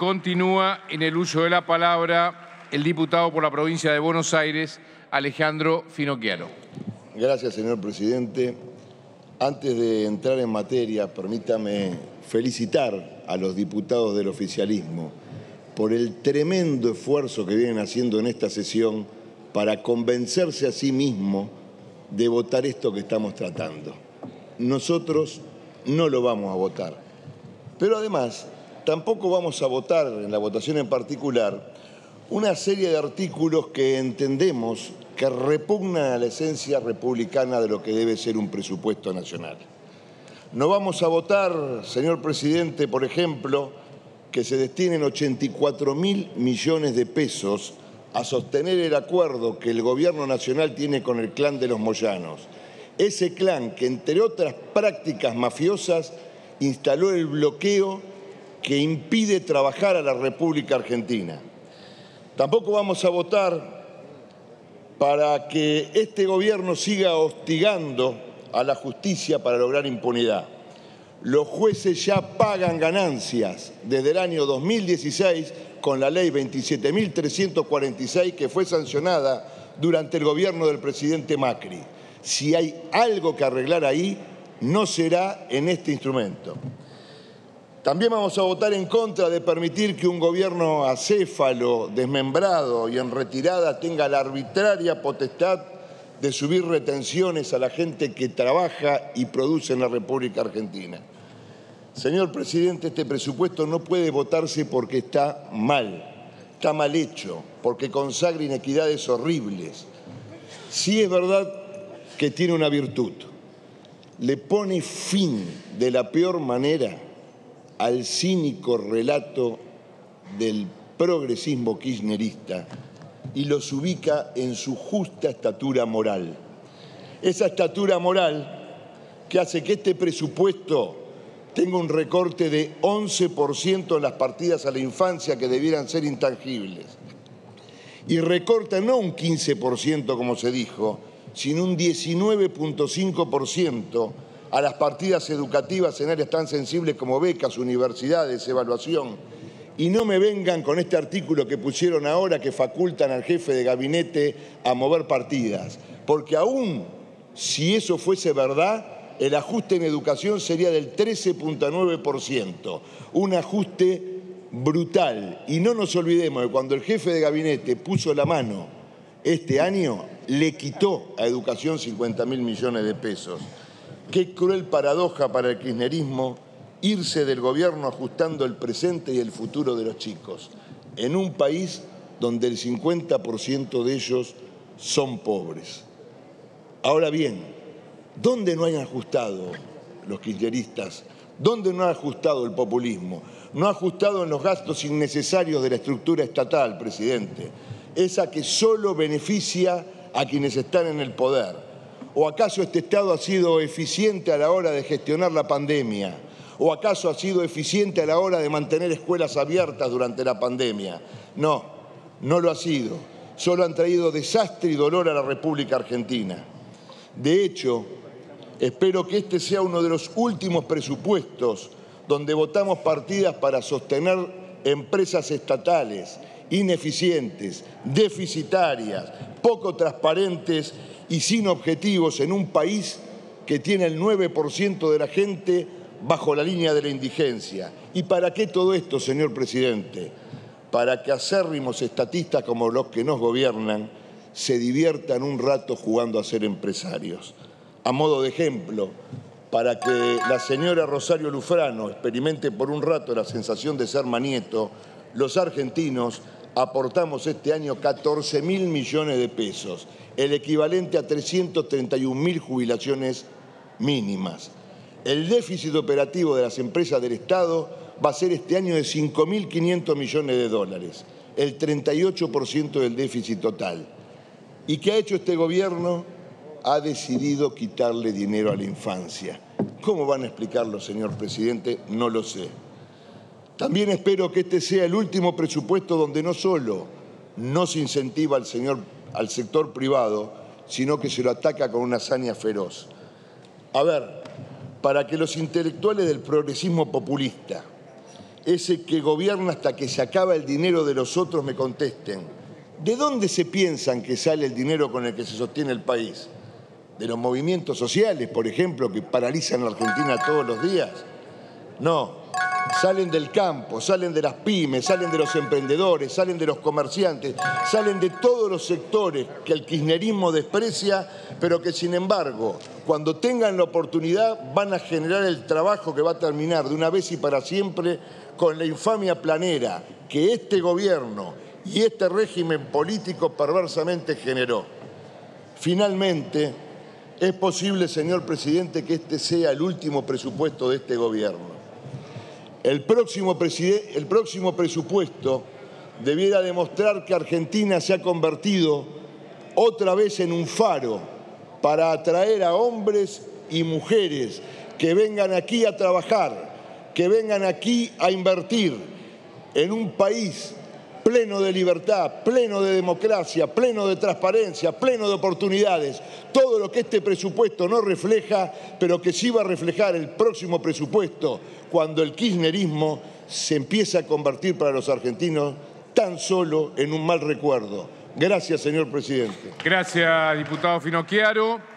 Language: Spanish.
Continúa en el uso de la palabra el diputado por la provincia de Buenos Aires, Alejandro Finocchiaro. Gracias, señor presidente. Antes de entrar en materia, permítame felicitar a los diputados del oficialismo por el tremendo esfuerzo que vienen haciendo en esta sesión para convencerse a sí mismos de votar esto que estamos tratando. Nosotros no lo vamos a votar, pero además tampoco vamos a votar, en la votación en particular, una serie de artículos que entendemos que repugnan a la esencia republicana de lo que debe ser un presupuesto nacional. No vamos a votar, señor presidente, por ejemplo, que se destinen 84.000 millones de pesos a sostener el acuerdo que el gobierno nacional tiene con el clan de los Moyanos. Ese clan que, entre otras prácticas mafiosas, instaló el bloqueo que impide trabajar a la República Argentina. Tampoco vamos a votar para que este gobierno siga hostigando a la justicia para lograr impunidad. Los jueces ya pagan ganancias desde el año 2016 con la ley 27.346 que fue sancionada durante el gobierno del presidente Macri. Si hay algo que arreglar ahí, no será en este instrumento. También vamos a votar en contra de permitir que un gobierno acéfalo, desmembrado y en retirada tenga la arbitraria potestad de subir retenciones a la gente que trabaja y produce en la República Argentina. Señor presidente, este presupuesto no puede votarse porque está mal hecho, porque consagra inequidades horribles. Sí es verdad que tiene una virtud, le pone fin de la peor manera al cínico relato del progresismo kirchnerista y los ubica en su justa estatura moral. Esa estatura moral que hace que este presupuesto tenga un recorte de 11% en las partidas a la infancia que debieran ser intangibles. Y recorta no un 15% como se dijo, sino un 19.5% a las partidas educativas en áreas tan sensibles como becas, universidades, evaluación. Y no me vengan con este artículo que pusieron ahora que facultan al jefe de gabinete a mover partidas, porque aún si eso fuese verdad, el ajuste en educación sería del 13.9%, un ajuste brutal. Y no nos olvidemos que cuando el jefe de gabinete puso la mano este año, le quitó a educación 50.000 millones de pesos. Qué cruel paradoja para el kirchnerismo irse del gobierno ajustando el presente y el futuro de los chicos, en un país donde el 50% de ellos son pobres. Ahora bien, ¿dónde no han ajustado los kirchneristas? ¿Dónde no ha ajustado el populismo? No ha ajustado en los gastos innecesarios de la estructura estatal, presidente, esa que solo beneficia a quienes están en el poder. ¿O acaso este Estado ha sido eficiente a la hora de gestionar la pandemia? ¿O acaso ha sido eficiente a la hora de mantener escuelas abiertas durante la pandemia? No, no lo ha sido. Solo han traído desastre y dolor a la República Argentina. De hecho, espero que este sea uno de los últimos presupuestos donde votamos partidas para sostener empresas estatales ineficientes, deficitarias, poco transparentes y sin objetivos en un país que tiene el 9% de la gente bajo la línea de la indigencia. ¿Y para qué todo esto, señor presidente? Para que acérrimos estatistas como los que nos gobiernan se diviertan un rato jugando a ser empresarios. A modo de ejemplo, para que la señora Rosario Lufrano experimente por un rato la sensación de ser manieto, los argentinos aportamos este año 14.000 millones de pesos, el equivalente a 331.000 jubilaciones mínimas. El déficit operativo de las empresas del Estado va a ser este año de 5.500 millones de dólares, el 38% del déficit total. ¿Y qué ha hecho este gobierno? Ha decidido quitarle dinero a la infancia. ¿Cómo van a explicarlo, señor presidente? No lo sé. También espero que este sea el último presupuesto donde no solo no se incentiva al sector privado, sino que se lo ataca con una hazaña feroz. A ver, para que los intelectuales del progresismo populista ese que gobierna hasta que se acaba el dinero de los otros, me contesten, ¿de dónde se piensan que sale el dinero con el que se sostiene el país? ¿De los movimientos sociales, por ejemplo, que paralizan a la Argentina todos los días? No, salen del campo, salen de las pymes, salen de los emprendedores, salen de los comerciantes, salen de todos los sectores que el kirchnerismo desprecia, pero que sin embargo, cuando tengan la oportunidad, van a generar el trabajo que va a terminar de una vez y para siempre con la infamia planera que este gobierno y este régimen político perversamente generó. Finalmente, es posible, señor presidente, que este sea el último presupuesto de este gobierno. El próximo presupuesto debiera demostrar que Argentina se ha convertido otra vez en un faro para atraer a hombres y mujeres que vengan aquí a trabajar, que vengan aquí a invertir en un país pleno de libertad, pleno de democracia, pleno de transparencia, pleno de oportunidades. Todo lo que este presupuesto no refleja, pero que sí va a reflejar el próximo presupuesto cuando el kirchnerismo se empieza a convertir para los argentinos tan solo en un mal recuerdo. Gracias, señor presidente. Gracias, diputado Finocchiaro.